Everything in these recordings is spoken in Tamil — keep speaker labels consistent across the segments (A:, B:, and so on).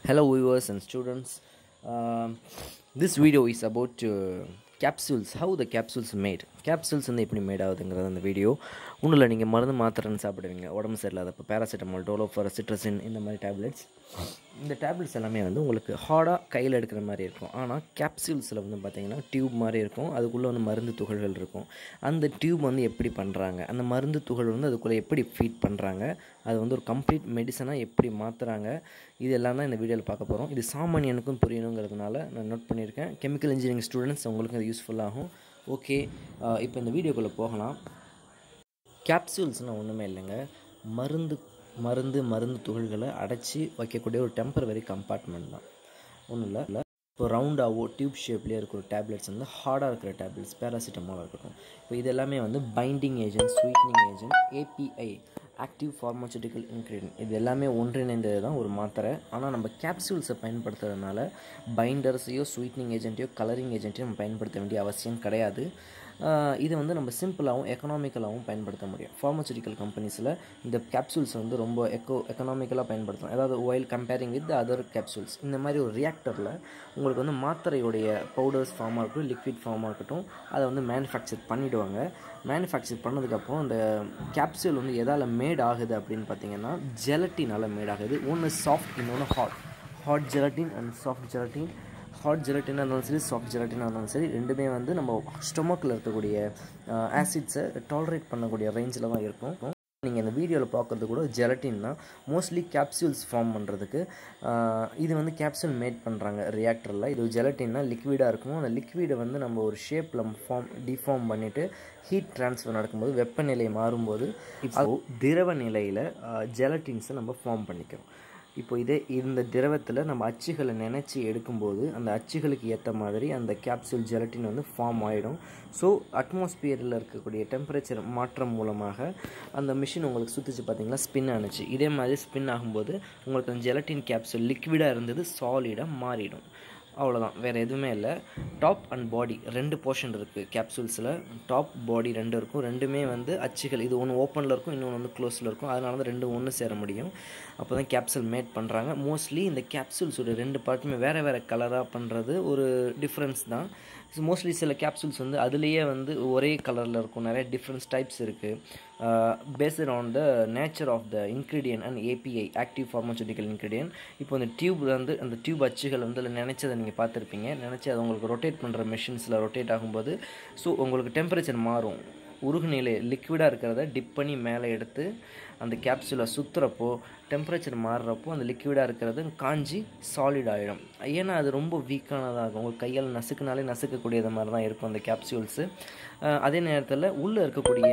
A: Hello viewers and students. This video is about capsules, how the capsules made. Capsules வந்து எப்படி மேட் ஆகுதுங்கிறது அந்த வீடியோ. ஒன்றும் நீங்கள் மருந்து மாத்திரைன்னு சாப்பிடுவீங்க உடம்பு சரியில்லாதப்போ பேராசிட்டமால், டோலோஃபர், சிட்ரசின் இந்த மாதிரி டேப்லெட்ஸ். இந்த டேப்லெட்ஸ் எல்லாமே வந்து உங்களுக்கு ஹார்டாக கையில் எடுக்கிற மாதிரி இருக்கும். ஆனால் கேப்சூல்ஸில் வந்து பார்த்திங்கன்னா டியூப் மாதிரி இருக்கும், அதுக்குள்ளே வந்து மருந்து துகள்கள் இருக்கும். அந்த டியூப் வந்து எப்படி பண்ணுறாங்க, அந்த மருந்து துகள் வந்து அதுக்குள்ளே எப்படி ஃபீட் பண்ணுறாங்க, அது வந்து ஒரு கம்ப்ளீட் மெடிசனாக எப்படி மாற்றுறாங்க, இது எல்லாம் தான் இந்த வீடியோவில் பார்க்க போகிறோம். இது சாமானியனுக்கும் புரியணுங்கிறதுனால நான் நோட் பண்ணியிருக்கேன். கெமிக்கல் இன்ஜினியரிங் ஸ்டூடெண்ட்ஸ் உங்களுக்கு அது யூஸ்ஃபுல்லாகும். ஓகே, இப்போ இந்த வீடியோக்குள்ளே போகலாம். கேப்சூல்ஸ்னால் ஒன்றுமே இல்லைங்க, மருந்து துகள்களை அடைச்சி வைக்கக்கூடிய ஒரு டெம்பரவரி கம்பார்ட்மெண்ட் தான். ஒன்றும் இல்லை. இப்போ ரவுண்டாகவோ டியூப் ஷேப்லேயே இருக்கிற டேப்லெட்ஸ் வந்து ஹார்டாக இருக்கிற டேப்லெட்ஸ், பேராசிட்டமால் இருக்கட்டும். இப்போ இது எல்லாமே வந்து binding agent, sweetening agent, API, active pharmaceutical ingredient, இது எல்லாமே ஒன்றிணைந்தது தான் ஒரு மாத்திரை. ஆனால் நம்ம கேப்சூல்ஸை பயன்படுத்துறதுனால பைண்டர்ஸையோ ஸ்வீட்னிங் ஏஜென்ட்டையோ கலரிங் ஏஜென்ட்டையோ நம்ம பயன்படுத்த வேண்டிய அவசியம் கிடையாது. இது வந்து நம்ம சிம்பிளாகவும் எக்கனாமிக்கலாகவும் பயன்படுத்த முடியும். ஃபார்மசூட்டிக்கல் கம்பெனிஸில் இந்த கேப்சூல்ஸ் வந்து ரொம்ப எக்கனாமிக்கலாக பயன்படுத்தலாம். அதாவது oil comparing with other capsules. இந்த மாதிரி ஒரு ரியாக்டரில் உங்களுக்கு வந்து மாத்திரையுடைய பவுடர்ஸ் ஃபார்மாக இருக்கட்டும், லிக்விட் ஃபார்மாக இருக்கட்டும், அதை வந்து மேனுஃபேக்சர் பண்ணிவிடுவாங்க. மேனுஃபேக்சர் பண்ணதுக்கப்புறம் அந்த கேப்சூல் வந்து எதால் மேட் ஆகுது அப்படின்னு பார்த்தீங்கன்னா ஜெலட்டினால் மேட் ஆகுது. ஒன்று சாஃப்ட், இன்னொன்று hard gelatin and soft gelatin. Hard ஜெலட்டினாக இருந்தாலும் சரி, சாஃப்ட் ஜெலட்டினாக இருந்தாலும் சரி, ரெண்டுமே வந்து நம்ம ஸ்டொமக்கில் இருக்கக்கூடிய ஆசிட்ஸை டாலரேட் பண்ணக்கூடிய ரேஞ்சில் தான் இருக்கும். நீங்கள் இந்த வீடியோவில் பார்க்குறது கூட ஜெலட்டின்னா மோஸ்ட்லி கேப்சூல்ஸ் ஃபார்ம் பண்ணுறதுக்கு இது வந்து கேப்சூல் மேட் பண்ணுறாங்க ரியாக்டரில். இது ஜெலட்டின்னா லிக்விடாக இருக்கும். அந்த லிக்விடை வந்து நம்ம ஒரு ஷேப்பில் டிஃபார்ம் பண்ணிவிட்டு ஹீட் ட்ரான்ஸ்ஃபர் நடக்கும்போது வெப்பநிலை மாறும்போது இப்போது திரவ நிலையில் ஜெலட்டின்ஸை நம்ம ஃபார்ம் பண்ணிக்கிறோம். இப்போ இந்த திரவத்தில் நம்ம அச்சுகளை நினச்சி எடுக்கும்போது அந்த அச்சுகளுக்கு ஏற்ற மாதிரி அந்த கேப்சூல் ஜெலட்டின் வந்து ஃபார்ம் ஆகிடும். ஸோ அட்மாஸ்பியரில் இருக்கக்கூடிய டெம்பரேச்சர் மாற்றம் மூலமாக அந்த மிஷின் உங்களுக்கு சுற்றிச்சு பார்த்தீங்களா, ஸ்பின் ஆனிச்சு. இதே மாதிரி ஸ்பின் ஆகும்போது உங்களுக்கு அந்த ஜெலட்டின் கேப்சூல் லிக்விடாக இருந்தது சாலிடாக மாறிடும். அவ்வளோதான், வேறு எதுவுமே இல்லை. டாப் அண்ட் பாடி ரெண்டு போர்ஷன் இருக்குது கேப்சூல்ஸில். டாப் பாடி ரெண்டு இருக்கும். ரெண்டுமே வந்து அச்சுகள், இது ஒன்று ஓப்பனில் இருக்கும், இன்னொன்று வந்து க்ளோஸில் இருக்கும். அதனால தான் ரெண்டும் ஒன்று சேர முடியும். அப்போ தான் கேப்சூல் மேட் பண்ணுறாங்க. மோஸ்ட்லி இந்த கேப்சூல்ஸோட ரெண்டு பார்ட்டுமே வேறு கலராக பண்ணுறது ஒரு டிஃப்ரென்ஸ் தான். மோஸ்ட்லி சில கேப்சூல்ஸ் வந்து அதுலேயே வந்து ஒரே கலரில் இருக்கும். நிறைய டிஃப்ரெண்ட்ஸ் டைப்ஸ் இருக்குது. Based on the nature of the ingredient and API, active pharmaceutical ingredient. இப்போ அந்த டியூப் வந்து அந்த டியூப் அச்சுகள் வந்து அதில் நினச்சதை நீங்கள் பார்த்துருப்பீங்க. நினச்சி அது உங்களுக்கு ரொட்டேட் பண்ணுற மிஷின்ஸில் ரொட்டேட் ஆகும்போது ஸோ உங்களுக்கு டெம்பரேச்சர் மாறும். உருகுநிலை லிக்விடாக இருக்கிறத டிப் பண்ணி மேலே எடுத்து அந்த கேப்சூலை சுற்றுறப்போ டெம்பரேச்சர் மாறுறப்போ அந்த லிக்விடாக இருக்கிறது காஞ்சி சாலிட் ஆகிடும். ஏன்னா அது ரொம்ப வீக்கானதாகும். உங்களுக்கு கையால் நசுக்குனாலே நசுக்கக்கூடியது மாதிரி தான் இருக்கும் அந்த கேப்சூல்ஸு. அதே நேரத்தில் உள்ளே இருக்கக்கூடிய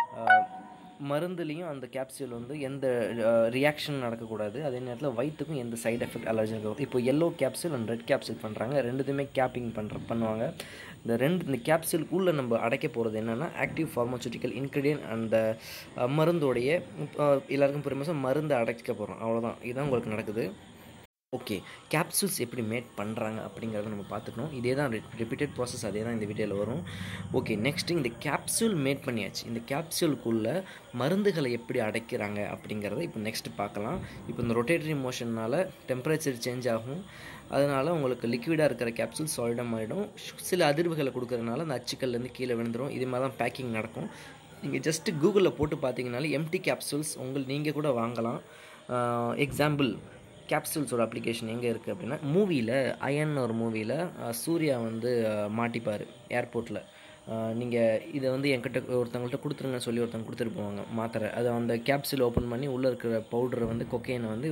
A: மருந்துலேயும் அந்த கேப்சூல் வந்து எந்த ரியாக்ஷன் நடக்கக்கூடாது. அதே நேரத்தில் வயிற்றுக்கும் எந்த சைடு எஃபெக்ட் அலர்ஜி இருக்கும். இப்போ yellow capsule and red capsule பண்ணுறாங்க. ரெண்டுத்துமே கேப்பிங் பண்ணுவாங்க. இந்த கேப்சூலுக்குள்ளே நம்ம அடைக்க போகிறது என்னென்னா ஆக்டிவ் ஃபார்மசூட்டிக்கல் இன்க்ரீடியன்ட் அந்த மருந்தோடைய எல்லாருக்கும் புரியுமா மருந்து அடைக்க போகிறோம். அவ்வளோதான், இதுதான் உங்களுக்கு நடக்குது. ஓகே, கேப்சூல்ஸ் எப்படி மேட் பண்ணுறாங்க அப்படிங்கிறத நம்ம பார்த்துக்கணும். இதே தான் ரிப்பீட்டட் ப்ராசஸ், அதே தான் இந்த வீடியோவில் வரும். ஓகே, நெக்ஸ்ட்டு இந்த கேப்சூல் மேட் பண்ணியாச்சு. இந்த கேப்சூலுக்குள்ளே மருந்துகளை எப்படி அடைக்கிறாங்க அப்படிங்கிறத இப்போ நெக்ஸ்ட்டு பார்க்கலாம். இப்போ இந்த ரொட்டேட்டரி மோஷன்னால் டெம்பரேச்சர் சேஞ்ச் ஆகும். அதனால் உங்களுக்கு லிக்விடாக இருக்கிற கேப்சூல் சாலிடாக மாறிடும். சில அதிர்வுகளை கொடுக்கறதுனால அந்த அச்சுக்கள்லேருந்து கீழே விழுந்துடும். இது மாதிரி தான் பேக்கிங் நடக்கும். நீங்கள் ஜஸ்ட்டு கூகுளில் போட்டு பார்த்தீங்கனாலே எம்டி கேப்சூல்ஸ் நீங்கள் கூட வாங்கலாம். எக்ஸாம்பிள், கேப்சூல்ஸோட அப்ளிகேஷன் எங்கே இருக்குது அப்படின்னா, மூவியில் அயன் ஒரு மூவியில் சூர்யா வந்து மாட்டிப்பார் ஏர்போர்ட்டில். நீங்கள் இதை வந்து என்கிட்ட ஒருத்தவங்கள்ட்ட கொடுத்துருங்கன்னு சொல்லி ஒருத்தவங்க கொடுத்துட்டு போவாங்க மாத்திரை. அதை அந்த கேப்சூல் ஓப்பன் பண்ணி உள்ளே இருக்கிற பவுடரை வந்து கொக்கைனை வந்து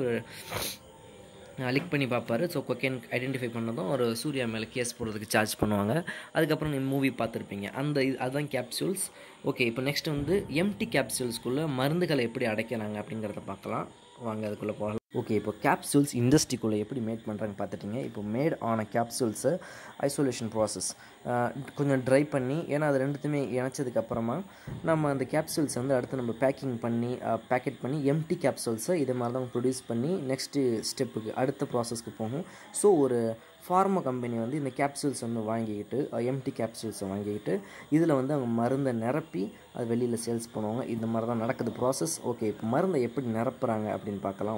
A: லிக் பண்ணி பார்ப்பாரு. ஸோ கொக்கைன் ஐடென்டிஃபை பண்ணதும் ஒரு சூர்யா மேலே கேஸ் போடுறதுக்கு சார்ஜ் பண்ணுவாங்க. அதுக்கப்புறம் நீங்கள் மூவி பார்த்துருப்பீங்க. அதுதான் கேப்சூல்ஸ். ஓகே, இப்போ நெக்ஸ்ட் வந்து எம்டி கேப்சூல்ஸ்குள்ளே மருந்துகளை எப்படி அடைக்கிறாங்க அப்படிங்கிறத பார்க்கலாம். வாங்க அதுக்குள்ளே போகலாம். ஓகே, இப்போ கேப்சூல்ஸ் இண்டஸ்ட்ரிக்குள்ளே எப்படி மேட் பண்ணுறாங்க பார்த்துட்டிங்க. இப்போ மேட் ஆன கேப்சூல்ஸை ஐசோலேஷன் ப்ராசஸ் கொஞ்சம் ட்ரை பண்ணி, ஏன்னா அது ரெண்டுத்துமே இணைச்சதுக்கப்புறமா நம்ம அந்த கேப்சூல்ஸ் வந்து அடுத்து நம்ம பேக்கெட் பண்ணி எம்டி கேப்சூல்ஸை இது மாதிரி தான் ப்ரொடியூஸ் பண்ணி நெக்ஸ்ட்டு ஸ்டெப்புக்கு அடுத்த ப்ராசஸ்க்கு போகும். ஸோ ஒரு ஃபார்மா கம்பெனி வந்து இந்த கேப்சூல்ஸ் வந்து வாங்கிக்கிட்டு எம்டி கேப்சூல்ஸை வாங்கிக்கிட்டு இதில் வந்து அவங்க மருந்தை நிரப்பி அது வெளியில் சேல்ஸ் பண்ணுவாங்க. இந்த மாதிரி தான் நடக்குது ப்ராசஸ். ஓகே, இப்போ மருந்தை எப்படி நிரப்புறாங்க அப்படின்னு பார்க்கலாம் வாங்க.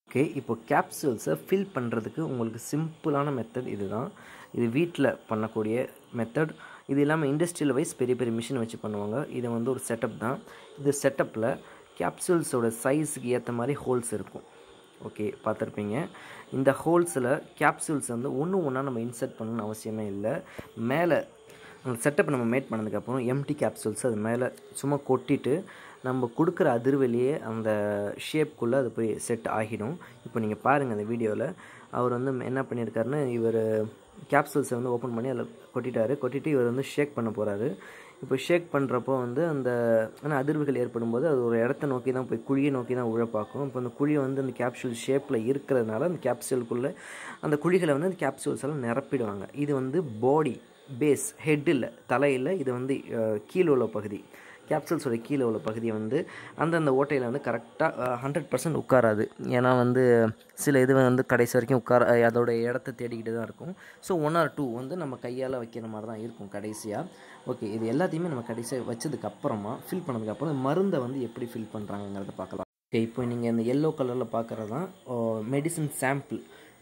A: ஓகே, இப்போ கேப்சூல்ஸை ஃபில் பண்ணுறதுக்கு உங்களுக்கு சிம்பிளான மெத்தட் இதுதான். இது வீட்டில் பண்ணக்கூடிய மெத்தட். இது இல்லாமல் இண்டஸ்ட்ரியல் வைஸ் பெரிய பெரிய மிஷின் வச்சு பண்ணுவாங்க. இது வந்து ஒரு செட்டப் தான். இந்த செட்டப்பில் கேப்சூல்ஸோட சைஸுக்கு ஏற்ற மாதிரி ஹோல்ஸ் இருக்கும். ஓகே, பார்த்துருப்பீங்க. இந்த ஹோல்ஸில் கேப்சூல்ஸ் வந்து ஒன்று ஒன்றா நம்ம இன்சர்ட் பண்ணணும்னு அவசியமே இல்லை. மேலே அந்த செட்டப் நம்ம மேட் பண்ணதுக்கப்புறம் எம்டி கேப்சூல்ஸ் அது மேலே சும்மா கொட்டிட்டு நம்ம கொடுக்குற அதிர்வெளியே அந்த ஷேப்குள்ளே அது போய் செட் ஆகிடும். இப்போ நீங்கள் பாருங்கள் அந்த வீடியோவில் அவர் வந்து என்ன பண்ணியிருக்காருன்னு, இவர் கேப்சூல்ஸை வந்து ஓப்பன் பண்ணி அதில் கொட்டிட்டு இவர் வந்து ஷேக் பண்ண போகிறாரு. இப்போ ஷேக் பண்ணுறப்போ வந்து அந்த அதிர்வுகள் ஏற்படும் போது அது ஒரு இடத்த நோக்கி தான் போய் குழியை நோக்கி தான் உழ பார்க்கும். இப்போ அந்த குழியை வந்து அந்த கேப்சூல் ஷேப்பில் இருக்கிறதுனால அந்த கேப்சூலுக்குள்ளே அந்த குழிகளை வந்து அந்த கேப்சூல்ஸ் எல்லாம் நிரப்பிடுவாங்க. இது வந்து பாடி பேஸ், ஹெட் இல்லை, தலையில். இது வந்து கீழே உள்ள பகுதி, கேப்சூல்ஸோட கீழே உள்ள பகுதியை வந்து அந்தந்த ஓட்டையில் வந்து கரெக்டாக 100% உட்காராது. ஏன்னா வந்து சில இது வந்து கடைசி வரைக்கும் அதோட இடத்த தேடிக்கிட்டு தான் இருக்கும். ஸோ 1 or 2 வந்து நம்ம கையால் வைக்கிற மாதிரி தான் இருக்கும் கடைசியாக. ஓகே, இது எல்லாத்தையுமே நம்ம கடைசியாக வச்சதுக்கப்புறமா ஃபில் பண்ணதுக்கப்புறம் மருந்தை வந்து எப்படி ஃபில் பண்ணுறாங்கிறத பார்க்கலாம். ஓகே, இப்போ நீங்கள் இந்த எல்லோ கலரில் பார்க்குறது தான் மெடிசன் சாம்பிள்.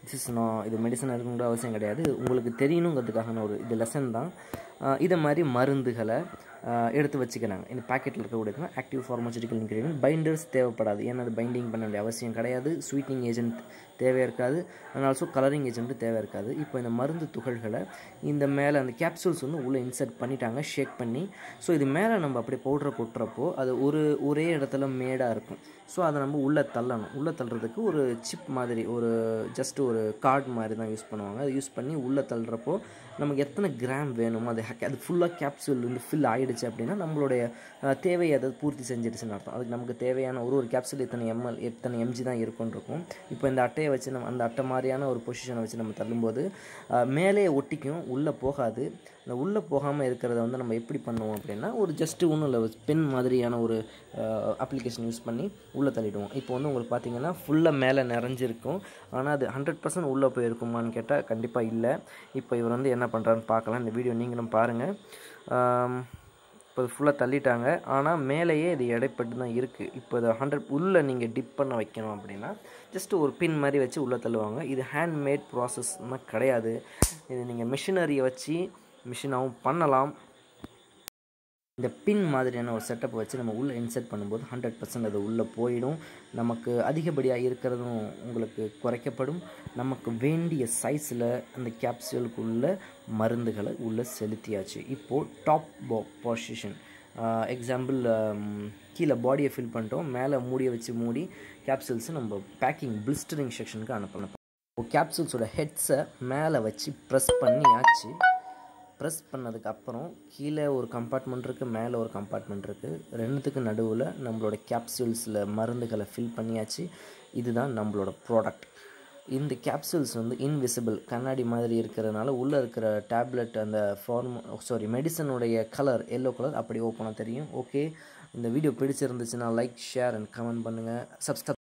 A: இது மெடிசன் இருக்குங்கிற அவசியம் கிடையாது, உங்களுக்கு தெரியணுங்கிறதுக்கான ஒரு இது லெசன் தான். இதை மாதிரி மருந்துகளை எடுத்து வச்சுக்கிறாங்க. இந்த பேக்கெட்டில் இருக்கக்கூடியதுனா ஆக்டிவ் ஃபார்மசூட்டிக்கல் இன்க்ரீடியன்ட். பைண்டர்ஸ் தேவைப்படாது, ஏன்னா அது பைண்டிங் பண்ண வேண்டிய அவசியம் கிடையாது. ஸ்வீட்னிங் ஏஜென்ட் தேவை இருக்காது, அண்ட் ஆல்சோ கலரிங் ஏஜென்ட்டு தேவை இருக்காது. இப்போ இந்த மருந்து துகள்களை இந்த மேலே அந்த கேப்சூல்ஸ் வந்து உள்ளே இன்சர்ட் பண்ணிட்டாங்க, ஷேக் பண்ணி. ஸோ இது மேலே நம்ம அப்படியே பவுடரை கொட்டுறப்போ அது ஒரே இடத்துல மேடாக இருக்கும். ஸோ அதை நம்ம உள்ளே தள்ளணும். உள்ளே தள்ளுறதுக்கு ஒரு சிப் மாதிரி, ஜஸ்ட் ஒரு கார்டு மாதிரி தான் யூஸ் பண்ணுவாங்க. அதை யூஸ் பண்ணி உள்ளே தள்ளுறப்போ நமக்கு எத்தனை கிராம் வேணுமோ அது ஃபுல்லாக கேப்சூல் வந்து ஃபில் ஆகிடுச்சு அப்படின்னா நம்மளுடைய தேவையை அதை பூர்த்தி செஞ்சிடுச்சுன்னு அர்த்தம். அதுக்கு நமக்கு தேவையான ஒரு கேப்சூல் எத்தனை எம்ஜி தான் இருக்குன்னு இருக்கும். இப்போ இந்த அட்டையை வச்சு நம்ம அந்த அட்டை மாதிரியான ஒரு பொசிஷனை வச்சு நம்ம தள்ளும்போது மேலே ஒட்டிக்கும், உள்ளே போகாது. அந்த உள்ளே போகாமல் இருக்கிறத வந்து நம்ம எப்படி பண்ணுவோம் அப்படின்னா, ஒரு ஜஸ்ட்டு ஒன்றும் இல்லை, பென் மாதிரியான ஒரு அப்ளிகேஷன் யூஸ் பண்ணி உள்ளே தள்ளிடுவோம். இப்போ வந்து உங்களுக்கு பார்த்தீங்கன்னா ஃபுல்லாக மேலே நிறைஞ்சிருக்கும், ஆனால் அது 100% உள்ளே போயிருக்குமான்னு கேட்டால் கண்டிப்பாக இல்லை. இப்போ இவர் வந்து என்ன பண்ணுறாருன்னு பார்க்கலாம். இந்த வீடியோ நீங்களும் பாருங்கள். இப்போ இது ஃபுல்லாக தள்ளிட்டாங்க, ஆனால் மேலேயே இது எடைப்பட்டு தான் இருக்குது. இப்போ இதை 100 உள்ளே நீங்கள் டிப் பண்ண வைக்கணும் அப்படின்னா ஜஸ்ட்டு ஒரு பின் மாதிரி வச்சு உள்ளே தள்ளுவாங்க. இது ஹேண்ட்மேட் ப்ராசஸ்னால் கிடையாது. இது நீங்கள் மிஷினரியை வச்சு மிஷினாகவும் பண்ணலாம். இந்த பின் மாதிரியான ஒரு செட்டப்பை வச்சு நம்ம உள்ளே இன்சர்ட் பண்ணும்போது 100% அது உள்ளே போயிடும். நமக்கு அதிகப்படியாக இருக்கிறதும் உங்களுக்கு குறைக்கப்படும். நமக்கு வேண்டிய சைஸில் அந்த கேப்சூலுக்குள்ள மருந்துகளை உள்ளே செலுத்தியாச்சு. இப்போது டாப் பொசிஷன் எக்ஸாம்பிள், கீழே பாடியை ஃபில் பண்ணிட்டோம், மேலே மூடியை வச்சு மூடி கேப்சூல்ஸை நம்ம பேக்கிங் பிளிஸ்டரிங் செக்ஷனுக்கு அனுப்பணும். இப்போ கேப்சூல்ஸோட ஹெட்ஸை மேலே வச்சு ப்ரெஸ் பண்ணியாச்சு. ப்ரெஸ் பண்ணதுக்கப்புறம் கீழே ஒரு கம்பார்ட்மெண்ட் இருக்குது, மேலே ஒரு கம்பார்ட்மெண்ட் இருக்குது. ரெண்டுத்துக்கு நடுவில் நம்மளோட கேப்சூல்ஸில் மருந்துகளை ஃபில் பண்ணியாச்சு. இதுதான் நம்மளோட ப்ராடக்ட். இந்த கேப்சூல்ஸ் வந்து இன்விசிபிள், கண்ணாடி மாதிரி இருக்கிறதுனால உள்ளே இருக்கிற டேப்லெட் அந்த மெடிசனுடைய கலர் எல்லோ கலர் அப்படி ஓப்பனாக தெரியும். ஓகே, இந்த வீடியோ பிடிச்சிருந்துச்சுன்னா லைக், ஷேர் அண்ட் கமெண்ட் பண்ணுங்கள். சப்ஸ்கிரைப்